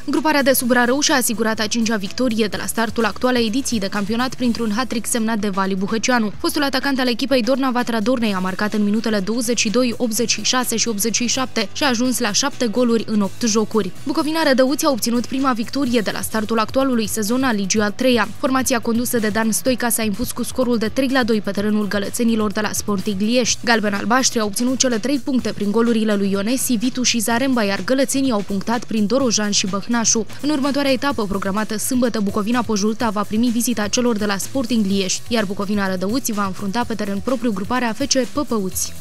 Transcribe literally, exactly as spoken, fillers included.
Gruparea de sub Rarău și-a asigurat a cincea victorie de la startul actualei ediții de campionat printr-un hat-trick semnat de Vali Buhăceanu. Fostul atacant al echipei Dorna Vatra Dornei a marcat în minutele douăzeci și doi, optzeci și șase și optzeci și șapte și a ajuns la șapte goluri în opt jocuri. Bucovina Rădăuți a obținut prima victorie de la startul actualului sezon al Ligii al treia. Formația condusă de Dan Stoica s-a impus cu scorul de trei la doi pe terenul gălățenilor de la Sporting Liești. Galben-albaștri au obținut cele trei puncte prin golurile lui Ionesi, Vitu și Zaremba, iar gălățenii au punctat prin Dorojan și Băhnașu. În următoarea etapă, programată sâmbătă, Bucovina-Pojulta va primi vizita celor de la Sporting Liești, iar Bucovina Rădăuți va înfrunta pe teren propriu gruparea F C Păpăuți.